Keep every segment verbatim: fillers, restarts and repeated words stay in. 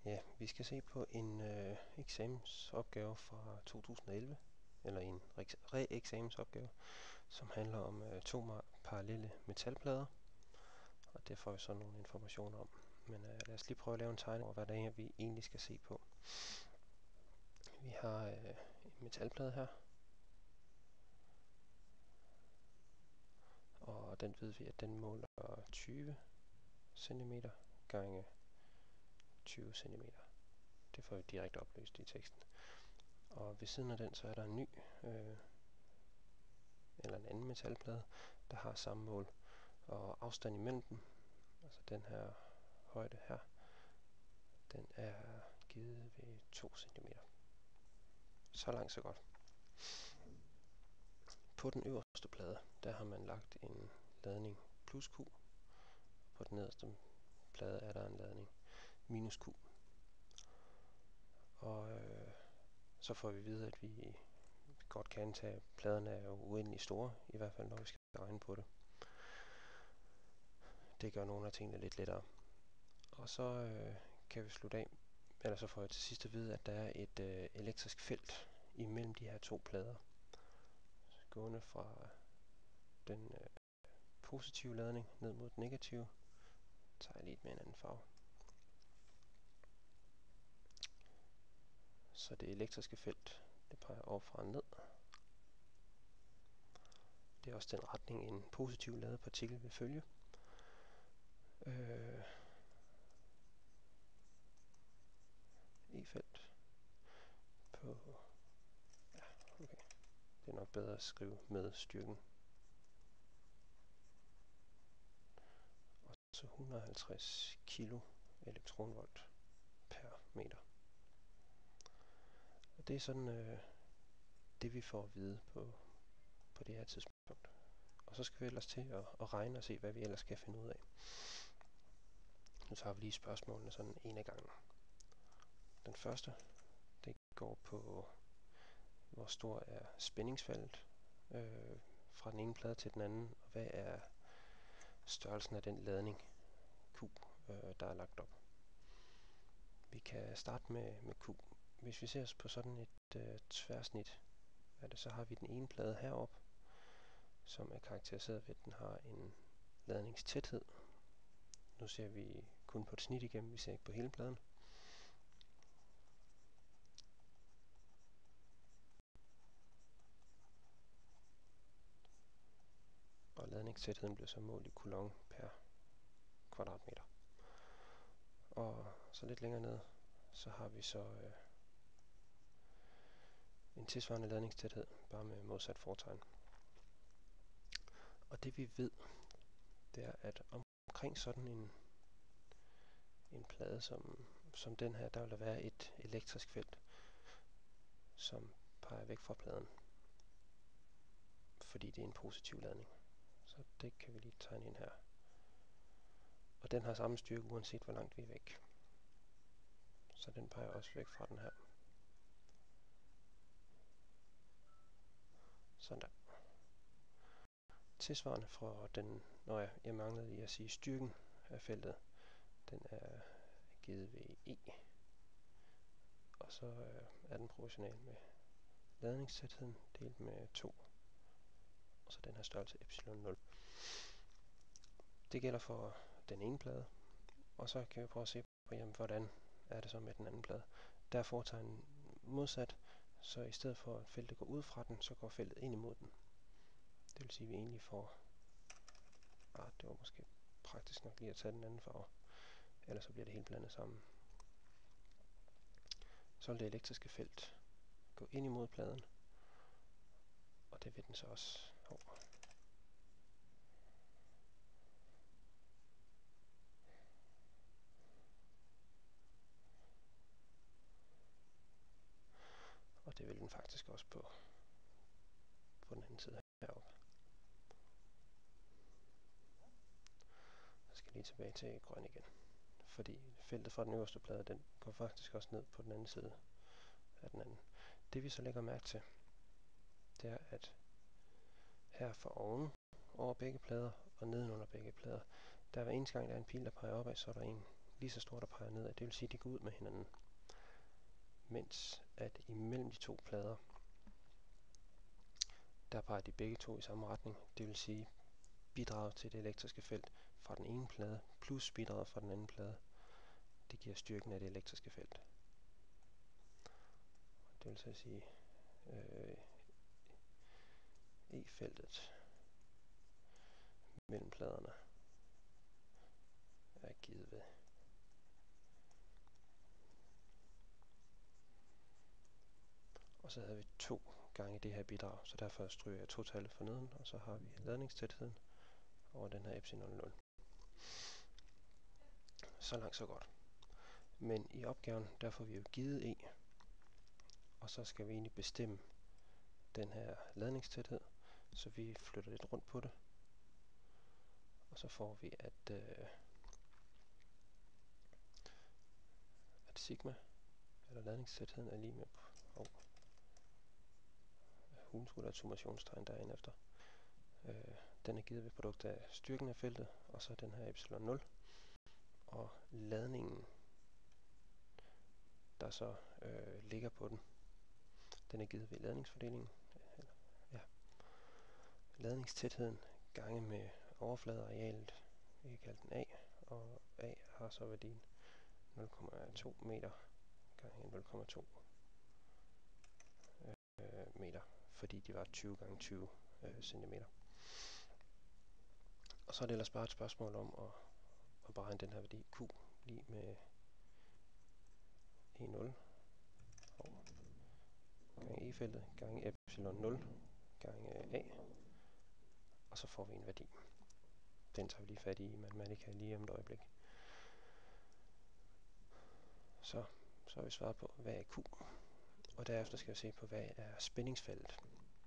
Ja, vi skal se på en øh, eksamensopgave fra to tusind og elleve, eller en re-eksamensopgave, som handler om øh, to parallelle metalplader, og det får vi så nogle informationer om. Men øh, lad os lige prøve at lave en tegning over, hvad det er, vi egentlig skal se på. Vi har øh, en metalplade her, og den ved vi, at den måler tyve centimeter gange tyve centimeter. Det får vi direkte opløst i teksten. Og ved siden af den, så er der en ny, øh, eller en anden metalplade, der har samme mål. Og afstand imellem dem, altså den her højde her, den er givet ved to centimeter. Så langt, så godt. På den øverste plade, der har man lagt en ladning plus Q. På den nederste plade er der en ladning minus Q. Og øh, så får vi at vide, at vi godt kan antage, at pladerne er jo uendelig store, i hvert fald når vi skal regne på det. Det gør nogle af tingene lidt lettere. Og så øh, kan vi slutte af, eller så får jeg til sidst at vide, at der er et øh, elektrisk felt imellem de her to plader, gående fra den øh, positive ladning ned mod den negative. Så tager jeg lige med en anden farve. Så det elektriske felt, det peger overfra og ned. Det er også den retning, en positiv ladet partikel vil følge. Øh, E-felt på, ja, okay. Det er nok bedre at skrive med styrken. Og så et hundrede og halvtreds kilo elektronvolt per meter. Og det er sådan øh, det, vi får at vide på, på det her tidspunkt. Og så skal vi ellers til at, at regne og se, hvad vi ellers skal finde ud af. Nu tager vi lige spørgsmålene sådan en af gangen. Den første, det går på, hvor stor er spændingsfaldet øh, fra den ene plade til den anden, og hvad er størrelsen af den ladning Q, øh, der er lagt op. Vi kan starte med, med Q. Hvis vi ser os på sådan et øh, tværsnit, af det, så har vi den ene plade heroppe, som er karakteriseret ved, at den har en ladningstæthed. Nu ser vi kun på et snit igennem, vi ser ikke på hele pladen. Og ladningstætheden bliver så målt i coulomb per kvadratmeter. Og så lidt længere ned, så har vi så øh, en tilsvarende ladningstæthed, bare med modsat fortegn. Og det vi ved, det er, at omkring sådan en, en plade som, som den her, der vil der være et elektrisk felt, som peger væk fra pladen, fordi det er en positiv ladning. Så det kan vi lige tegne ind her. Og den har samme styrke, uanset hvor langt vi er væk. Så den peger også væk fra den her. Sådan der. Tilsvarende fra den, når jeg, jeg manglede lige at sige styrken af feltet, den er givet ved E. Og så øh, er den proportional med ladningstætheden delt med to. Og så den her størrelse epsilon nul. Det gælder for den ene plade. Og så kan vi prøve at se på, jamen, hvordan er det så med den anden plade. Der er fortegnet modsat, så i stedet for at feltet går ud fra den, så går feltet ind imod den. Det vil sige, at vi egentlig får... Ah, det var måske praktisk nok lige at tage den anden farve. Ellers så bliver det helt blandet sammen. Så vil det elektriske felt gå ind imod pladen. Og det vil den så også over. Og det vil den faktisk også på, på den anden side heroppe. Så skal jeg lige tilbage til grøn igen. Fordi feltet fra den øverste plade, den går faktisk også ned på den anden side af den anden. Det vi så lægger mærke til, det er, at her for oven over begge plader og nedenunder begge plader, der er hver eneste gang, der er en pil, der peger opad, så er der en lige så store, der peger nedad. Det vil sige, at de går ud med hinanden. Mens at imellem de to plader, der peger de begge to i samme retning. Det vil sige, bidraget til det elektriske felt fra den ene plade plus bidraget fra den anden plade, det giver styrken af det elektriske felt. Det vil så sige, øh, E-feltet mellem pladerne er givet ved og så havde vi to gange det her bidrag, så derfor stryger jeg totallet for neden, og så har vi ladningstætheden over den her epsilon nul. Så langt så godt. Men i opgaven, der får vi jo givet E, og så skal vi egentlig bestemme den her ladningstæthed, så vi flytter lidt rundt på det, og så får vi, at, øh, at sigma, eller ladningstætheden, er lige med på, oh, hun skulle da et summationstegn derinde efter. Øh, den er givet ved produkt af styrken af feltet, og så den her epsilon nul, og ladningen, der så øh, ligger på den, den er givet ved ladningsfordelingen, eller, ja, ladningstætheden gange med overfladearealet, vi kan kalde den A, og A har så værdien nul komma to meter gange nul komma to øh, meter, fordi de var tyve gange tyve øh, centimeter. Og så er det ellers bare et spørgsmål om at, at beregne den her værdi Q lige med E nul og gange E-feltet gange epsilon nul gange A, og så får vi en værdi. Den tager vi lige fat i matematika lige om et øjeblik. Så, så har vi svaret på, hvad er Q, og derefter skal vi se på, hvad er spændingsfeltet.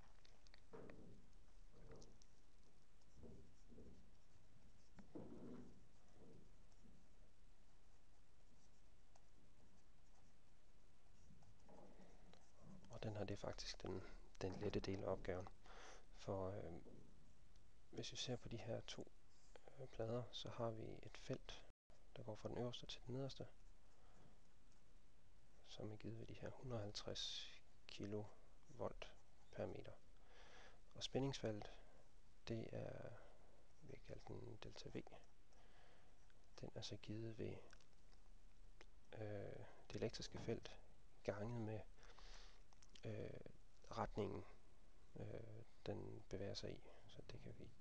Og den her, det er faktisk den, den lette del af opgaven. For øh, hvis vi ser på de her to øh, plader, så har vi et felt, der går fra den øverste til den nederste, som er givet ved de her et hundrede og halvtreds kilovolt per meter. Og spændingsfeltet, det er, vi kan kalde den delta V. Den er så givet ved øh, det elektriske felt ganget med øh, retningen, øh, den bevæger sig i. Så det kan vi,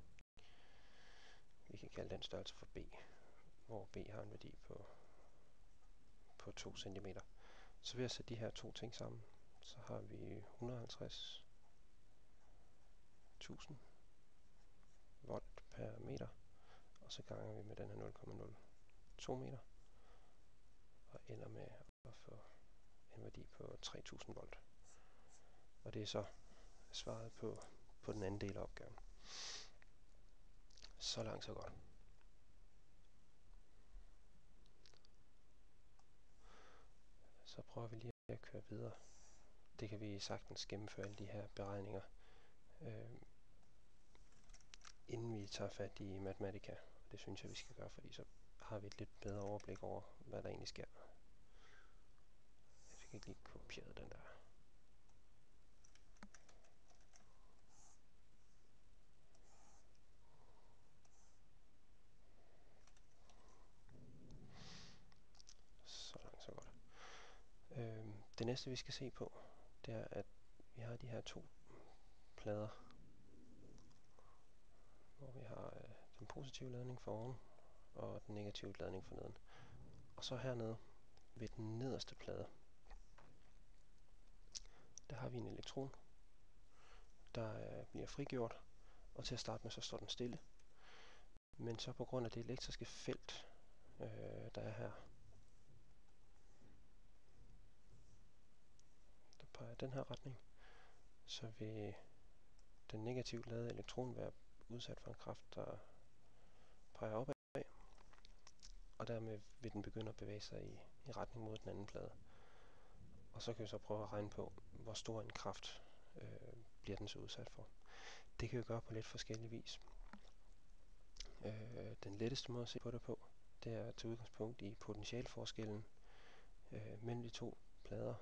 vi kan kalde den størrelse for B, hvor B har en værdi på, på to centimeter. Så ved at sætte de her to ting sammen, så har vi et hundrede og halvtreds tusind volt per meter, og så ganger vi med den her nul komma nul to meter, og ender med at få en værdi på tre tusind volt. Og det er så svaret på, på den anden del af opgaven. Så langt, så godt. Så prøver vi lige at køre videre. Det kan vi sagtens gennemføre alle de her beregninger, øh, inden vi tager fat i matematika. Og det synes jeg, vi skal gøre, fordi så har vi et lidt bedre overblik over, hvad der egentlig sker. Jeg fik ikke lige kopieret den der. Så langt, så godt. Øh, det næste, vi skal se på, det er, at vi har de her to plader, hvor vi har øh, den positive ladning for oven, og den negative ladning for neden. Og så hernede ved den nederste plade, der har vi en elektron, der øh, bliver frigjort, og til at starte med, så står den stille. Men så på grund af det elektriske felt, øh, der er her, der peger den her retning, så vil den negativt ladede elektron være udsat for en kraft, der peger opad, og dermed vil den begynde at bevæge sig i, i retning mod den anden plade. Og så kan vi så prøve at regne på, hvor stor en kraft øh, bliver den så udsat for. Det kan vi gøre på lidt forskellige vis. Øh, den letteste måde at se på det på, det er til udgangspunkt i potentialforskellen øh, mellem de to plader.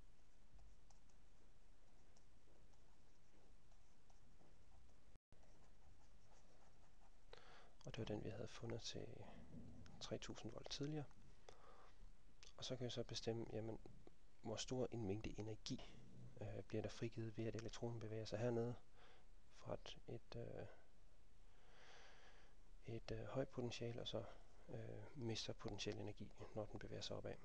Og det var den, vi havde fundet til tre tusind volt tidligere. Og så kan vi så bestemme, jamen, hvor stor en mængde energi øh, bliver der frigivet ved, at elektronen bevæger sig hernede fra et, et, øh, et øh, højt potentiale, og så øh, mister potentiel energi, når den bevæger sig opad.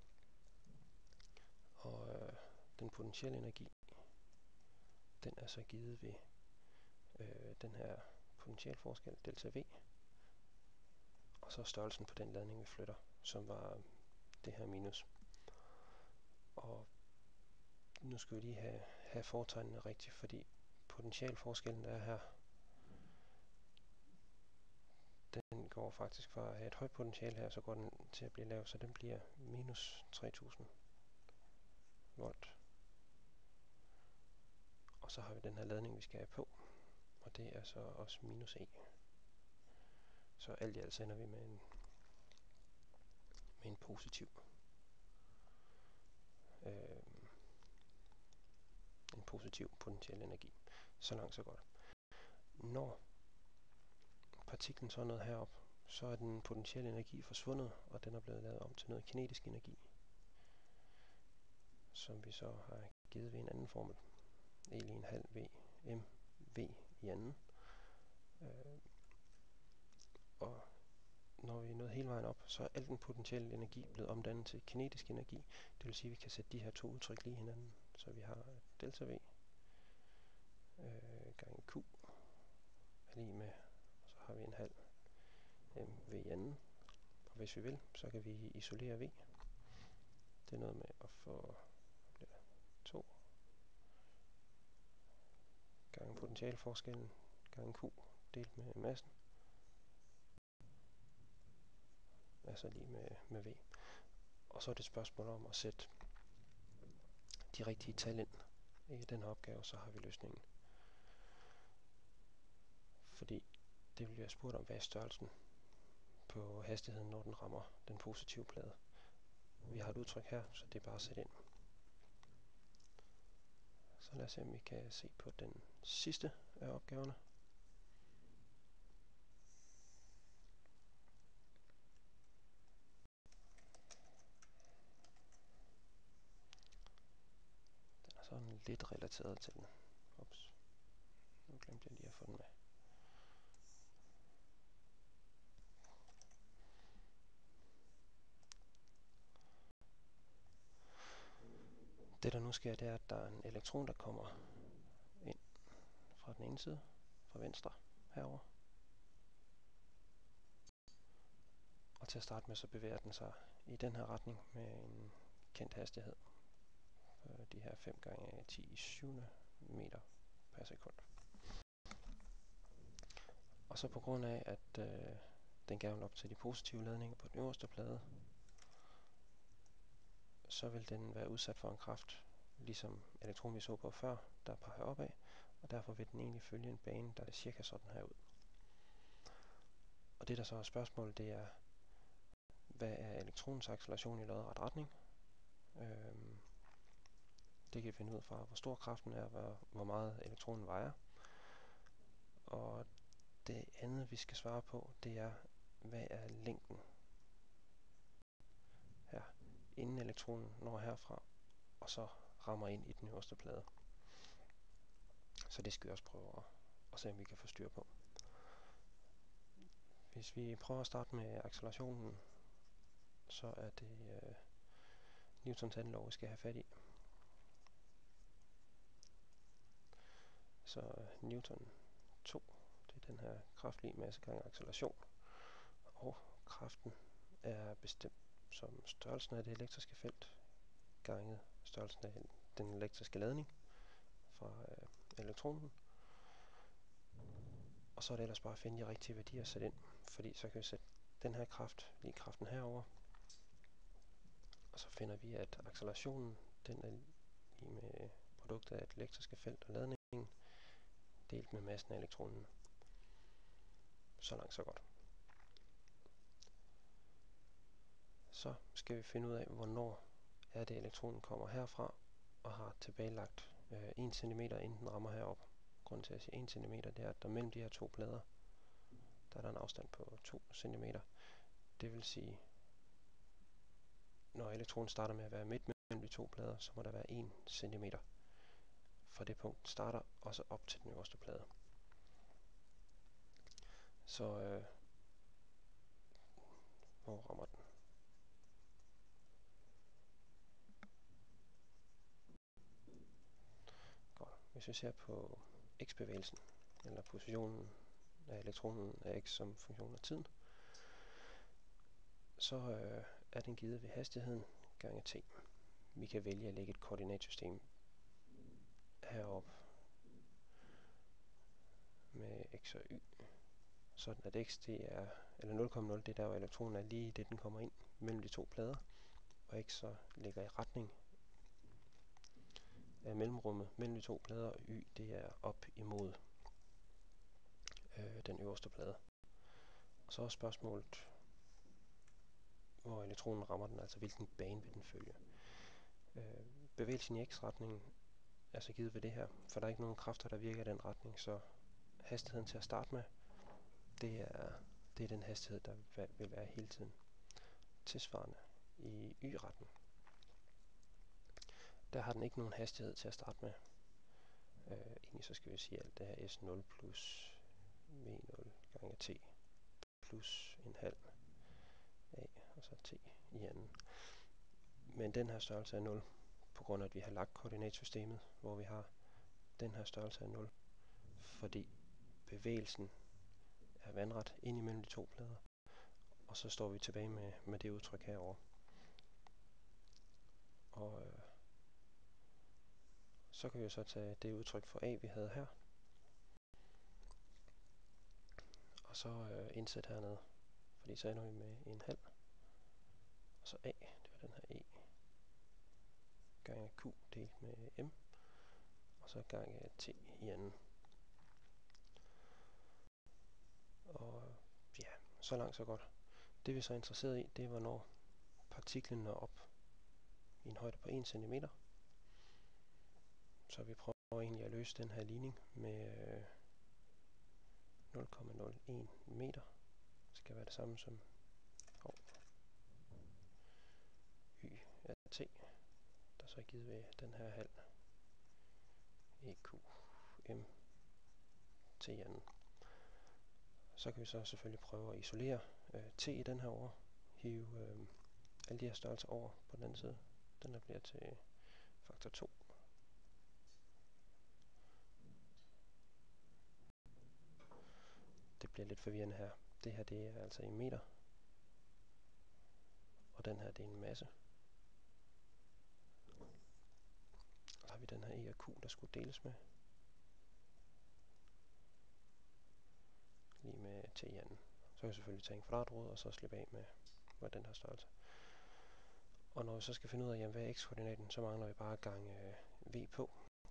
Og øh, den potentielle energi, den er så givet ved øh, den her potentialforskel, delta V, og så størrelsen på den ladning, vi flytter, som var det her minus. Og nu skal vi lige have, have fortegnene rigtigt, fordi potentialforskellen, der er her, den går faktisk fra at have et højt potentiale her, så går den til at blive lav, så den bliver minus tre tusind volt. Og så har vi den her ladning, vi skal have på, og det er så også minus E. Så alt i alt ender vi med en, med en positiv øh, en positiv potentiel energi. Så langt, så godt. Når partiklen så er nået herop, så er den potentielle energi forsvundet, og den er blevet lavet om til noget kinetisk energi, som vi så har givet ved en anden formel. E lige en halv V M V i anden. Øh, og når vi er nået hele vejen op, så er al den potentielle energi blevet omdannet til kinetisk energi. Det vil sige, at vi kan sætte de her to udtryk lige hinanden. Så vi har delta V øh, gange Q er lige med, og så har vi en halv M V i anden. Og hvis vi vil, så kan vi isolere V. Det er noget med at få to gange potentialforskellen gange Q delt med massen. Altså lige med, med V. Og så er det et spørgsmål om at sætte de rigtige tal ind i den her opgave, så har vi løsningen. Fordi det vil være spurgt om, hvad er størrelsen på hastigheden, når den rammer den positive plade. Vi har et udtryk her, så det er bare at sætte ind. Så lad os se, om vi kan se på den sidste af opgaverne. Den er sådan lidt relateret til den. Ups. Nu glemte jeg lige at få den med. Det der nu sker, det er, at der er en elektron, der kommer ind fra den ene side, fra venstre herover. Og til at starte med, så bevæger den sig i den her retning med en kendt hastighed. De her fem gange ti i syvende meter per sekund. Og så på grund af, at øh, den gerne vil op til de positive ladninger på den øverste plade, så vil den være udsat for en kraft, ligesom elektronen vi så på før, der peger opad, og derfor vil den egentlig følge en bane, der er cirka sådan her ud. Og det der så er spørgsmålet, det er, hvad er elektronens acceleration i lodret retning? Øhm, det kan vi finde ud fra, hvor stor kraften er, hvor, hvor meget elektronen vejer. Og det andet, vi skal svare på, det er, hvad er længden her, inden elektronen når herfra, og så rammer ind i den øverste plade. Så det skal vi også prøve at, at se, om vi kan få styr på. Hvis vi prøver at starte med accelerationen, så er det øh, Newtons anden lov, vi skal have fat i. Så Newton to, det er den her kraft lig masse gange acceleration. Og kraften er bestemt som størrelsen af det elektriske felt ganget størrelsen af den elektriske ladning fra øh, elektronen. Og så er det ellers bare at finde de rigtige værdier at sætte ind, fordi så kan vi sætte den her kraft lige kraften herover, og så finder vi, at accelerationen den er lige med produktet af det elektriske felt og ladningen delt med massen af elektronen. Så langt, så godt. Så skal vi finde ud af, hvornår er det elektronen kommer herfra og har tilbagelagt øh, en centimeter, inden den rammer herop. Grunden til at sige en centimeter, det er, at der mellem de her to plader, der er der en afstand på to centimeter. Det vil sige, når elektronen starter med at være midt mellem de to plader, så må der være en centimeter fra det punkt, den starter, og så op til den øverste plade. Så øh, hvor rammer den? Godt. Hvis vi ser på x-bevægelsen, eller positionen af elektronen af x som funktion af tiden, så øh, er den givet ved hastigheden gange t. Vi kan vælge at lægge et koordinatsystem heroppe med x og y, sådan at x det er, eller nul komma nul, det er der, hvor elektronen er lige det, den kommer ind mellem de to plader, og x så ligger i retning af mellemrummet mellem de to plader, og y det er op imod øh, den øverste plade. Og så er spørgsmålet, hvor elektronen rammer den, altså hvilken bane vil den følge. Øh, bevægelsen i x-retningen er så givet ved det her, for der er ikke nogen kræfter, der virker i den retning, så hastigheden til at starte med, det er, det er den hastighed, der vil være hele tiden. Tilsvarende i y-retning, der har den ikke nogen hastighed til at starte med. Øh, egentlig så skal vi sige alt det her S nul plus V nul gange T plus en halv A, og så T i anden. Men den her størrelse er nul, på grund af at vi har lagt koordinatsystemet, hvor vi har den her størrelse er nul, fordi bevægelsen er vandret ind imellem de to plader, og så står vi tilbage med, med det udtryk herover. Og øh, så kan vi så tage det udtryk for A, vi havde her, og så øh, indsætte hernede, fordi så ender vi med en halv, og så A, det var den her E, gange Q delt med M, og så gange T i anden. Og ja, så langt så godt. Det vi så er interesseret i, det er, hvornår partiklen når op i en højde på en centimeter. Så vi prøver egentlig at løse den her ligning med øh, nul komma nul en meter. Det skal være det samme som oh, y er t, der så er givet ved den her halv E Q M T i anden. Så kan vi så selvfølgelig prøve at isolere øh, t i den her over, hive øh, alle de her størrelser over på den anden side. Den der bliver til faktor to. Det bliver lidt forvirrende her. Det her det er altså i meter, og den her det er en masse. Så har vi den her E og Q, der skulle deles med. Lige med t i anden. Så kan vi selvfølgelig tage en kvadratrod, og så slippe af med, med den her størrelse. Og når vi så skal finde ud af, jamen, hvad er x-koordinaten, så mangler vi bare gange øh, v på.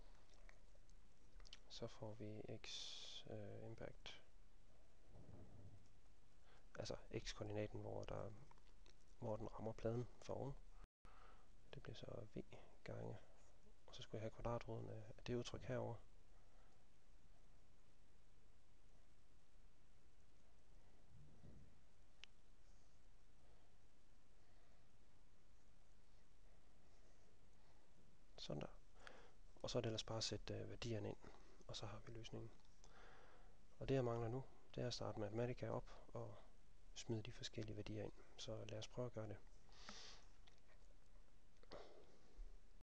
Så får vi x øh, impact, altså x-koordinaten, hvor, der, hvor den rammer pladen foroven. Det bliver så v gange, og så skulle jeg have kvadratroden af det udtryk herover. Sådan der. Og så er det ellers bare at sætte øh, værdierne ind, og så har vi løsningen. Og det jeg mangler nu, det er at starte Mathematica op og smide de forskellige værdier ind. Så lad os prøve at gøre det.